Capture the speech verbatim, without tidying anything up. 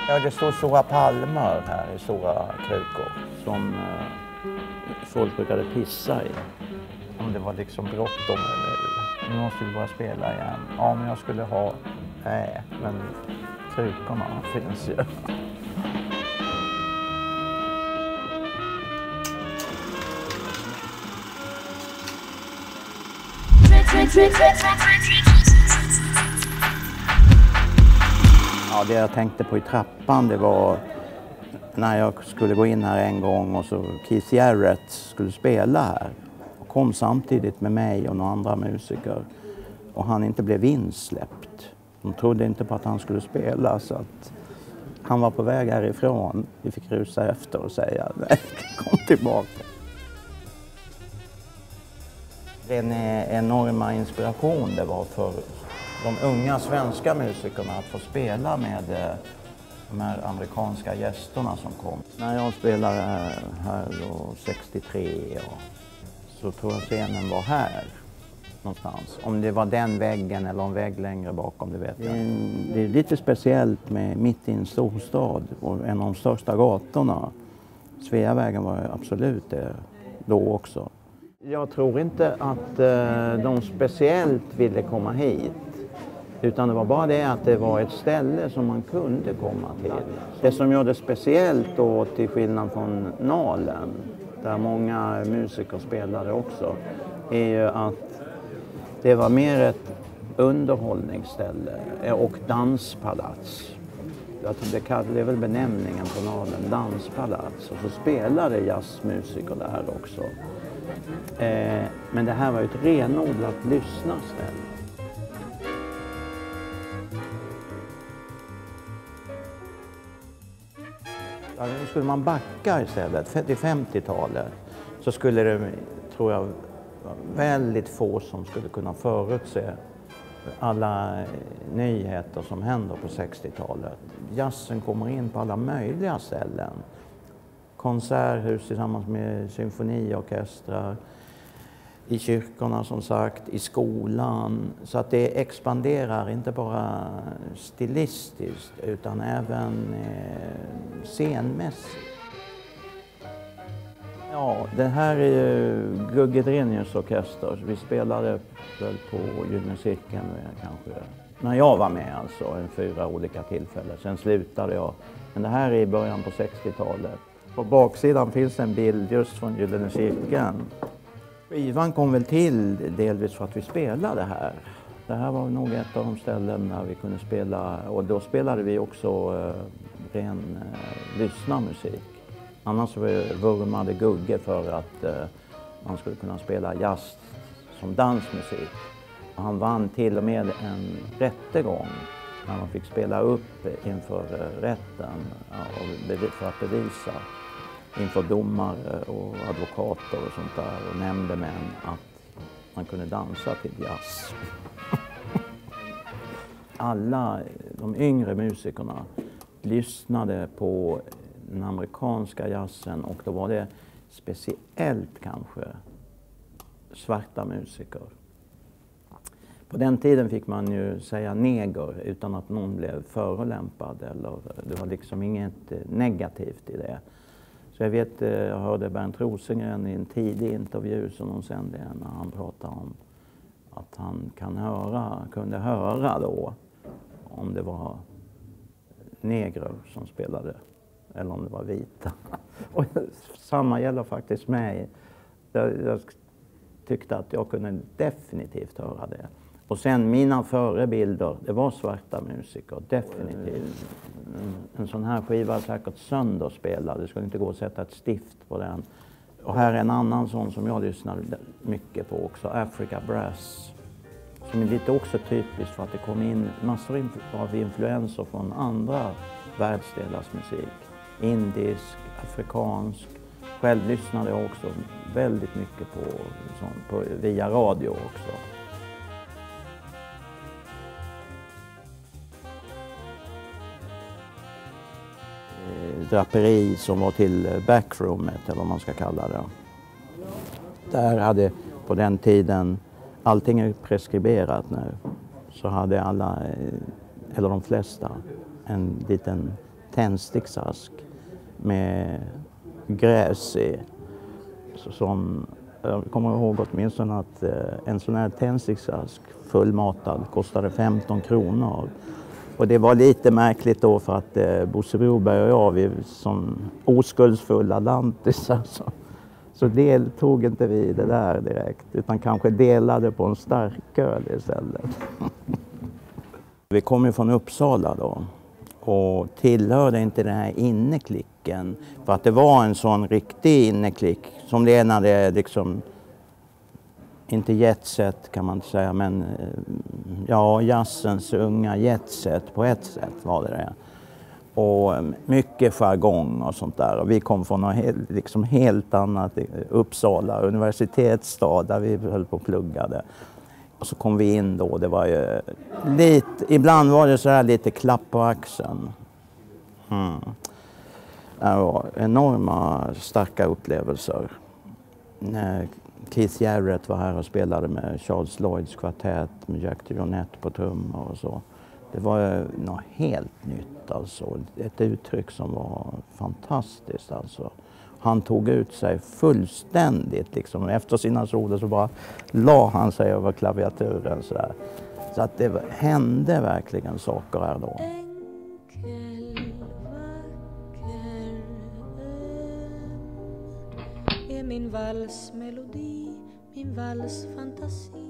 Ja, det står stora palmer här i stora krukor som eh, folk brukade pissa i. Om det var liksom bråttom eller nu måste vi börja spela igen. Ja, men jag skulle ha, nej, men krukorna finns ju. Ja, det jag tänkte på i trappan, det var när jag skulle gå in här en gång och så Keith Jarrett skulle spela här. Och kom samtidigt med mig och några andra musiker. Och han inte blev insläppt. De trodde inte på att han skulle spela så att han var på väg härifrån. Vi fick rusa efter och säga nej, kom tillbaka. Den enorma inspiration det var för de unga svenska musikerna att få spela med de här amerikanska gästerna som kom. När jag spelade här då sextiotre så tror jag scenen var här någonstans. Om det var den väggen eller en vägg längre bakom, det vet jag. Det är, det är lite speciellt med mitt i en storstad och en av de största gatorna. Sveavägen var absolut det då också. Jag tror inte att eh, de speciellt ville komma hit. Utan det var bara det att det var ett ställe som man kunde komma till. Det som gör det speciellt då, till skillnad från Nalen, där många musiker spelade också, är ju att det var mer ett underhållningsställe och danspalats. Det är väl benämningen på Nalen, danspalats. Och så spelade jazzmusiker där också. Eh, men det här var ju ett renodlat lyssnarställe. Ja, nu skulle man backa istället, till femtiotalet, så skulle det, tror jag, vara väldigt få som skulle kunna förutse alla nyheter som händer på sextiotalet. Jazzen kommer in på alla möjliga ställen. Konserthus tillsammans med symfoniorkestrar, i kyrkorna som sagt, i skolan. Så att det expanderar inte bara stilistiskt utan även eh, scenmässigt. Ja, det här är ju Gugge Drenius orkester. Vi spelade väl på Gyllene Cirkeln kanske. När jag var med alltså, en fyra olika tillfällen. Sen slutade jag. Men det här är i början på sextiotalet. På baksidan finns en bild just från Gyllene Cirkeln. Skivan kom väl till delvis för att vi spelade här. Det här var nog ett av de ställen där vi kunde spela, och då spelade vi också eh, ren eh, lyssnarmusik. Annars vurmade Gugge för att eh, man skulle kunna spela jazz som dansmusik. Och han vann till och med en rättegång när man fick spela upp inför eh, rätten ja, för att bevisa inför domare och advokater och sånt där och nämndemän att man kunde dansa till jazz. Alla de yngre musikerna lyssnade på den amerikanska jazzen och då var det speciellt kanske svarta musiker. På den tiden fick man ju säga neger utan att någon blev förolämpad eller det var liksom inget negativt i det. Så jag vet, jag hörde Bernt Rosengren i en tidig intervju som de sände när han pratade om att han kan höra, kunde höra då om det var negrer som spelade eller om det var vita. Och samma gäller faktiskt mig. Jag, jag tyckte att jag kunde definitivt höra det. Och sen mina förebilder, det var svarta musiker, definitivt. En, en sån här skiva är säkert sönderspelad, det skulle inte gå att sätta ett stift på den. Och här är en annan sån som jag lyssnar mycket på också, Africa Brass. Som är lite också typiskt för att det kom in massor av influenser från andra världsdelars musik. Indisk, afrikansk. Själv lyssnade jag också väldigt mycket på, sånt, på via radio också. Draperi som var till backroomet eller vad man ska kalla det. Där hade på den tiden, allting är preskriberat nu, så hade alla, eller de flesta, en liten tändsticksask med gräs i. Så som, jag kommer ihåg åtminstone att eh, en sån här tändsticksask fullmatad kostade femton kronor. Och det var lite märkligt då för att eh, Bosse Broberg och jag, vi som oskuldsfulla lantisar, så, så deltog inte vi i det där direkt, utan kanske delade på en starköl istället. Vi kom ju från Uppsala då och tillhörde inte den här inneklicken, för att det var en sån riktig inneklick som det är när det är liksom, inte jetset kan man inte säga, men ja, jazzens unga jetset på ett sätt var det det. Och mycket jargong och sånt där. Och vi kom från något helt, liksom helt annat, Uppsala, universitetsstad där vi höll på och pluggade. Och så kom vi in då, det var ju lite, ibland var det så här lite klapp på axeln. Mm. Det var enorma starka upplevelser. När Keith Jarrett var här och spelade med Charles Lloyds kvartett, med Jack DeJohnette på trummor och så. Det var något helt nytt alltså, ett uttryck som var fantastiskt alltså. Han tog ut sig fullständigt liksom. Efter sina soloer så bara la han sig över klaviaturen så där. Så att det hände verkligen saker här då. Enkel, vacker är min valsmelodi, min valsfantasi.